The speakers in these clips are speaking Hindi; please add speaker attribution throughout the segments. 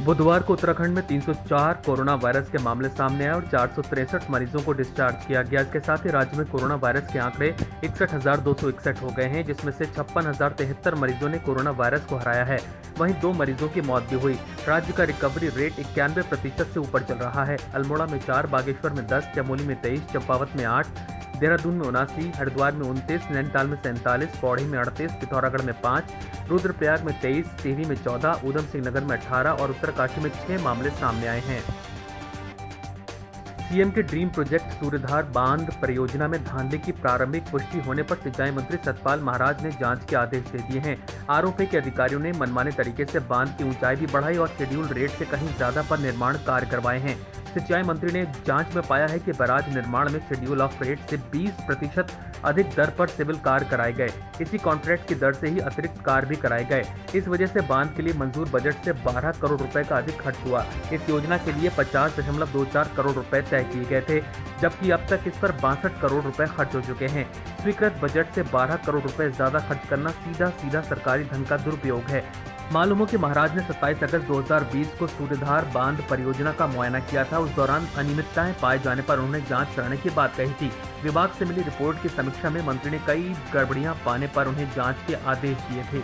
Speaker 1: बुधवार को उत्तराखंड में 304 कोरोना वायरस के मामले सामने आए और 463 मरीजों को डिस्चार्ज किया गया। इसके साथ ही राज्य में कोरोना वायरस के आंकड़े 61,261 हो गए हैं, जिसमें से 56,073 मरीजों ने कोरोना वायरस को हराया है। वहीं 2 मरीजों की मौत भी हुई। राज्य का रिकवरी रेट 91% से ऊपर चल रहा है। अल्मोड़ा में 4, बागेश्वर में 10, चमोली में 23, चंपावत में 8, देहरादून में 79, हरिद्वार में 29, नैनीताल में 47, पौड़ी में 38, पिथौरागढ़ में 5, रुद्रप्रयाग में 23, टिहरी में 14, ऊधम सिंह नगर में 18 और उत्तरकाशी में 6 मामले सामने आए हैं। सीएम के ड्रीम प्रोजेक्ट सूर्यधार बांध परियोजना में धांधली की प्रारंभिक पुष्टि होने पर सिंचाई मंत्री सतपाल महाराज ने जांच के आदेश दे दिए हैं। आरोप है कि अधिकारियों ने मनमाने तरीके से बांध की ऊंचाई भी बढ़ाई और शेड्यूल रेट से कहीं ज्यादा पर निर्माण कार्य करवाए हैं। सिंचाई मंत्री ने जांच में पाया है कि बैराज निर्माण में शेड्यूल ऑफ रेट से 20% अधिक दर पर सिविल कार्य कराए गए। इसी कॉन्ट्रैक्ट की दर से ही अतिरिक्त कार्य भी कराए गए। इस वजह से बांध के लिए मंजूर बजट से 12 करोड़ रुपए का अधिक खर्च हुआ। इस योजना के लिए 50.24 करोड़ रुपए तय किए गए थे, जबकि अब तक इस पर 62 करोड़ रुपए खर्च हो चुके हैं। स्वीकृत बजट से 12 करोड़ रुपए ज्यादा खर्च करना सीधा सरकारी धन का दुरुपयोग है। मालूम हो कि महाराज ने 27 अगस्त 2020 को सूर्यधार बांध परियोजना का मुआयना किया था। उस दौरान अनियमितताएं पाए जाने पर उन्होंने जांच कराने की बात कही थी। विभाग से मिली रिपोर्ट की समीक्षा में मंत्री ने कई गड़बड़ियां पाने पर उन्हें जांच के आदेश दिए थे।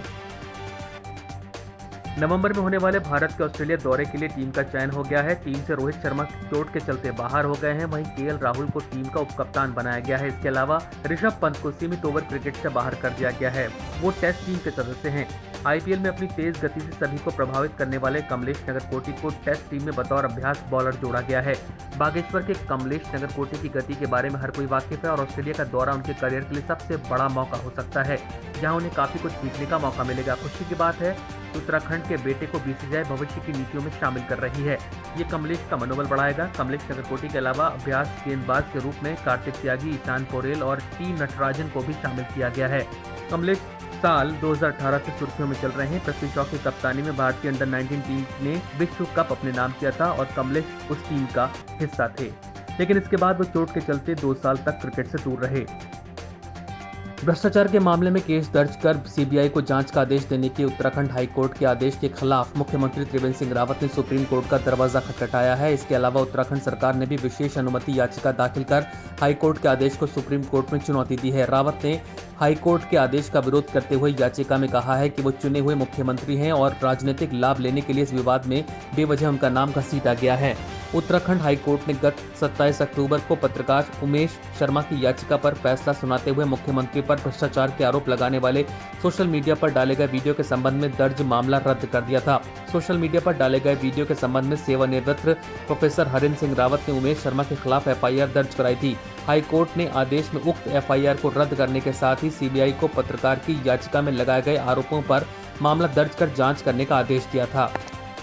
Speaker 1: नवंबर में होने वाले भारत के ऑस्ट्रेलिया दौरे के लिए टीम का चयन हो गया है। टीम से रोहित शर्मा चोट के चलते बाहर हो गए हैं। वहीं केएल राहुल को टीम का उपकप्तान बनाया गया है। इसके अलावा ऋषभ पंत को सीमित ओवर क्रिकेट से बाहर कर दिया गया है। वो टेस्ट टीम के सदस्य हैं। आईपीएल में अपनी तेज गति से सभी को प्रभावित करने वाले कमलेश नगरकोटी को टेस्ट टीम में बतौर अभ्यास बॉलर जोड़ा गया है। बागेश्वर के कमलेश नगरकोटी की गति के बारे में हर कोई वाकिफ है और ऑस्ट्रेलिया का दौरा उनके करियर के लिए सबसे बड़ा मौका हो सकता है, जहां उन्हें काफी कुछ सीखने का मौका मिलेगा। खुशी की बात है उत्तराखंड के बेटे को बीसीसीआई भविष्य की नीतियों में शामिल कर रही है। ये कमलेश का मनोबल बढ़ाएगा। कमलेश नगरकोटी के अलावा अभ्यास गेंदबाज के रूप में कार्तिक त्यागी, ईशान पोरेल और टी नटराजन को भी शामिल किया गया है। कमलेश साल 2018 से सुर्खियों में चल रहे हैं। पृथ्वी शॉ की कप्तानी में भारतीय अंडर 19 टीम ने विश्व कप अपने नाम किया था और कमलेश उस टीम का हिस्सा थे, लेकिन इसके बाद वो चोट के चलते 2 साल तक क्रिकेट से दूर रहे। भ्रष्टाचार के मामले में केस दर्ज कर सीबीआई को जांच का आदेश देने के उत्तराखंड हाईकोर्ट के आदेश के खिलाफ मुख्यमंत्री त्रिवेंद्र सिंह रावत ने सुप्रीम कोर्ट का दरवाजा खटखटाया है। इसके अलावा उत्तराखंड सरकार ने भी विशेष अनुमति याचिका दाखिल कर हाईकोर्ट के आदेश को सुप्रीम कोर्ट में चुनौती दी है। रावत ने हाईकोर्ट के आदेश का विरोध करते हुए याचिका में कहा है कि वो चुने हुए मुख्यमंत्री हैं और राजनीतिक लाभ लेने के लिए इस विवाद में बेवजह उनका नाम घसीटा गया है। उत्तराखंड हाईकोर्ट ने गत 27 अक्टूबर को पत्रकार उमेश शर्मा की याचिका पर फैसला सुनाते हुए मुख्यमंत्री पर भ्रष्टाचार के आरोप लगाने वाले सोशल मीडिया पर डाले गए वीडियो के संबंध में दर्ज मामला रद्द कर दिया था। सोशल मीडिया पर डाले गए वीडियो के संबंध में सेवानिवृत्त प्रोफेसर हरिंद्र सिंह रावत ने उमेश शर्मा के खिलाफ एफआईआर दर्ज कराई थी। हाईकोर्ट ने आदेश में उक्त एफआईआर को रद्द करने के साथ ही सीबीआई को पत्रकार की याचिका में लगाए गए आरोपों पर मामला दर्ज कर जांच करने का आदेश दिया था।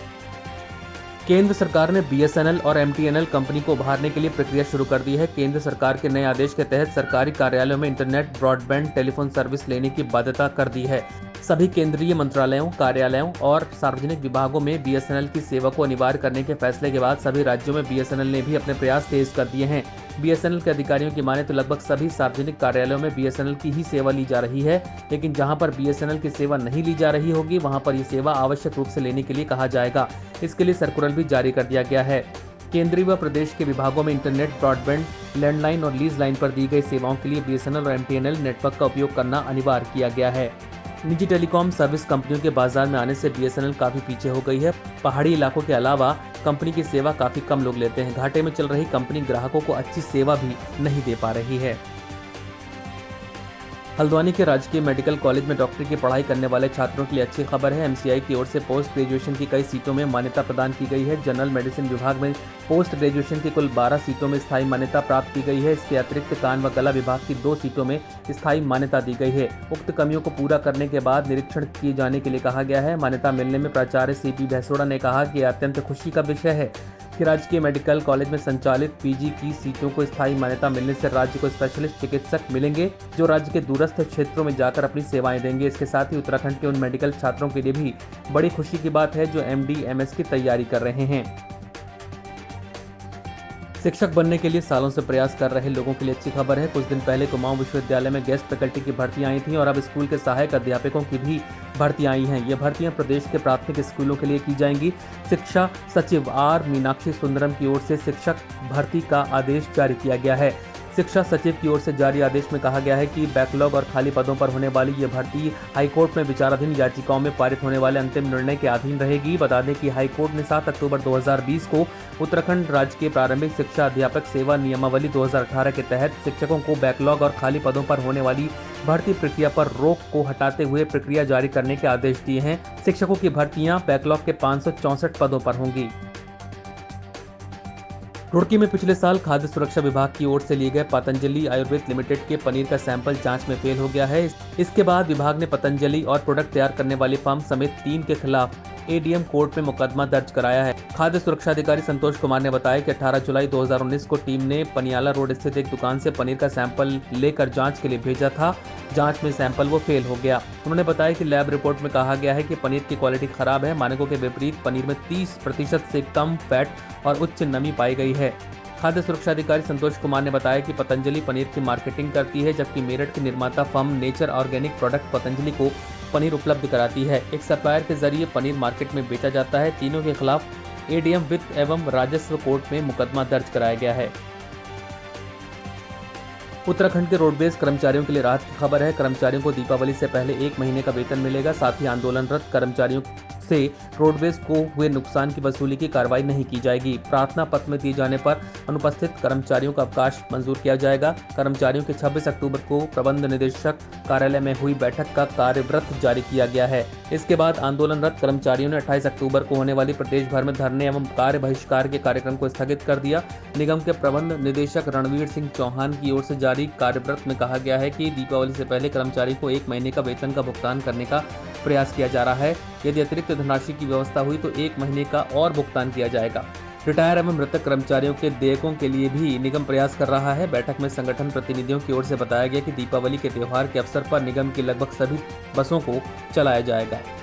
Speaker 1: केंद्र सरकार ने बीएसएनएल और एमटीएनएल कंपनी को उभारने के लिए प्रक्रिया शुरू कर दी है। केंद्र सरकार के नए आदेश के तहत सरकारी कार्यालयों में इंटरनेट ब्रॉडबैंड टेलीफोन सर्विस लेने की बाध्यता कर दी है। सभी केंद्रीय मंत्रालयों, कार्यालयों और सार्वजनिक विभागों में बीएसएनएल की सेवा को अनिवार्य करने के फैसले के बाद सभी राज्यों में बीएसएनएल ने भी अपने प्रयास तेज कर दिए हैं। बीएसएनएल के अधिकारियों की माने तो लगभग सभी सार्वजनिक कार्यालयों में बीएसएनएल की ही सेवा ली जा रही है, लेकिन जहां पर बीएसएनएल की सेवा नहीं ली जा रही होगी वहां पर ये सेवा आवश्यक रूप से लेने के लिए कहा जाएगा। इसके लिए सर्कुलर भी जारी कर दिया गया है। केंद्रीय व प्रदेश के विभागों में इंटरनेट, ब्रॉडबैंड, लैंडलाइन और लीज लाइन पर दी गई सेवाओं के लिए बीएसएनएल और एमटीएनएल नेटवर्क का उपयोग करना अनिवार्य किया गया है। निजी टेलीकॉम सर्विस कंपनियों के बाजार में आने से बीएसएनएल काफी पीछे हो गई है। पहाड़ी इलाकों के अलावा कंपनी की सेवा काफी कम लोग लेते हैं। घाटे में चल रही कंपनी ग्राहकों को अच्छी सेवा भी नहीं दे पा रही है। हल्द्वानी के राजकीय मेडिकल कॉलेज में डॉक्टरी की पढ़ाई करने वाले छात्रों के लिए अच्छी खबर है। एमसीआई की ओर से पोस्ट ग्रेजुएशन की कई सीटों में मान्यता प्रदान की गई है। जनरल मेडिसिन विभाग में पोस्ट ग्रेजुएशन की कुल 12 सीटों में स्थायी मान्यता प्राप्त की गई है। इसके अतिरिक्त कान व गला विभाग की 2 सीटों में स्थायी मान्यता दी गई है। उक्त कमियों को पूरा करने के बाद निरीक्षण किए जाने के लिए कहा गया है। मान्यता मिलने में प्राचार्य सीपी भैसोड़ा ने कहा कि अत्यंत खुशी का विषय है कि राजकीय मेडिकल कॉलेज में संचालित पीजी की सीटों को स्थायी मान्यता मिलने से राज्य को स्पेशलिस्ट चिकित्सक मिलेंगे जो राज्य के दूरस्थ क्षेत्रों में जाकर अपनी सेवाएं देंगे। इसके साथ ही उत्तराखंड के उन मेडिकल छात्रों के लिए भी बड़ी खुशी की बात है जो एमडी एमएस की तैयारी कर रहे हैं। शिक्षक बनने के लिए सालों से प्रयास कर रहे लोगों के लिए अच्छी खबर है। कुछ दिन पहले कुमाऊं विश्वविद्यालय में गेस्ट फैकल्टी की भर्तियां आई थीं और अब स्कूल के सहायक अध्यापकों की भी भर्तियां आई हैं। ये भर्तियां प्रदेश के प्राथमिक स्कूलों के लिए की जाएंगी। शिक्षा सचिव आर मीनाक्षी सुंदरम की ओर से शिक्षक भर्ती का आदेश जारी किया गया है। शिक्षा सचिव की ओर से जारी आदेश में कहा गया है कि बैकलॉग और खाली पदों पर होने वाली ये भर्ती हाईकोर्ट में विचाराधीन याचिकाओं में पारित होने वाले अंतिम निर्णय के अधीन रहेगी। बता दें कि हाईकोर्ट ने 7 अक्टूबर 2020 को उत्तराखंड राज्य के प्रारंभिक शिक्षा अध्यापक सेवा नियमावली 2018 के तहत शिक्षकों को बैकलॉग और खाली पदों पर होने वाली भर्ती प्रक्रिया पर रोक को हटाते हुए प्रक्रिया जारी करने के आदेश दिए हैं। शिक्षकों की भर्तियां बैकलॉग के 564 पदों पर होंगी। रुड़की में पिछले साल खाद्य सुरक्षा विभाग की ओर से लिए गए पतंजलि आयुर्वेद लिमिटेड के पनीर का सैंपल जांच में फेल हो गया है। इसके बाद विभाग ने पतंजलि और प्रोडक्ट तैयार करने वाली फर्म समेत 3 के खिलाफ एडीएम कोर्ट में मुकदमा दर्ज कराया है। खाद्य सुरक्षा अधिकारी संतोष कुमार ने बताया कि 18 जुलाई 2019 को टीम ने पनियाला रोड स्थित एक दुकान से पनीर का सैंपल लेकर जांच के लिए भेजा था। जांच में सैंपल वो फेल हो गया। उन्होंने बताया कि लैब रिपोर्ट में कहा गया है कि पनीर की क्वालिटी खराब है। मानकों के विपरीत पनीर में 30% से कम फैट और उच्च नमी पाई गई है। खाद्य सुरक्षा अधिकारी संतोष कुमार ने बताया कि पतंजलि पनीर की मार्केटिंग करती है, जबकि मेरठ की निर्माता firm nature organic product Patanjali को पनीर उपलब्ध कराती है। एक सप्लायर के जरिए पनीर मार्केट में बेचा जाता है। तीनों के खिलाफ एडीएम वित्त एवं राजस्व कोर्ट में मुकदमा दर्ज कराया गया है। उत्तराखंड के रोडवेज कर्मचारियों के लिए राहत की खबर है। कर्मचारियों को दीपावली से पहले 1 महीने का वेतन मिलेगा। साथ ही आंदोलनरत कर्मचारियों से रोडवेज को हुए नुकसान की वसूली की कार्रवाई नहीं की जाएगी। प्रार्थना पत्र में दिए जाने पर अनुपस्थित कर्मचारियों का अवकाश मंजूर किया जाएगा। कर्मचारियों के 26 अक्टूबर को प्रबंध निदेशक कार्यालय में हुई बैठक का कार्यव्रत जारी किया गया है। इसके बाद आंदोलनरत कर्मचारियों ने 28 अक्टूबर को होने वाली प्रदेश भर में धरने एवं कार्य बहिष्कार के कार्यक्रम को स्थगित कर दिया। निगम के प्रबंध निदेशक रणवीर सिंह चौहान की ओर से जारी कार्यव्रत में कहा गया है कि दीपावली से पहले कर्मचारी को 1 महीने का वेतन का भुगतान करने का प्रयास किया जा रहा है। यदि अतिरिक्त धनराशि की व्यवस्था हुई तो 1 महीने का और भुगतान किया जाएगा। रिटायर एवं मृतक कर्मचारियों के देयकों के लिए भी निगम प्रयास कर रहा है। बैठक में संगठन प्रतिनिधियों की ओर से बताया गया कि दीपावली के त्योहार के अवसर पर निगम की लगभग सभी बसों को चलाया जाएगा।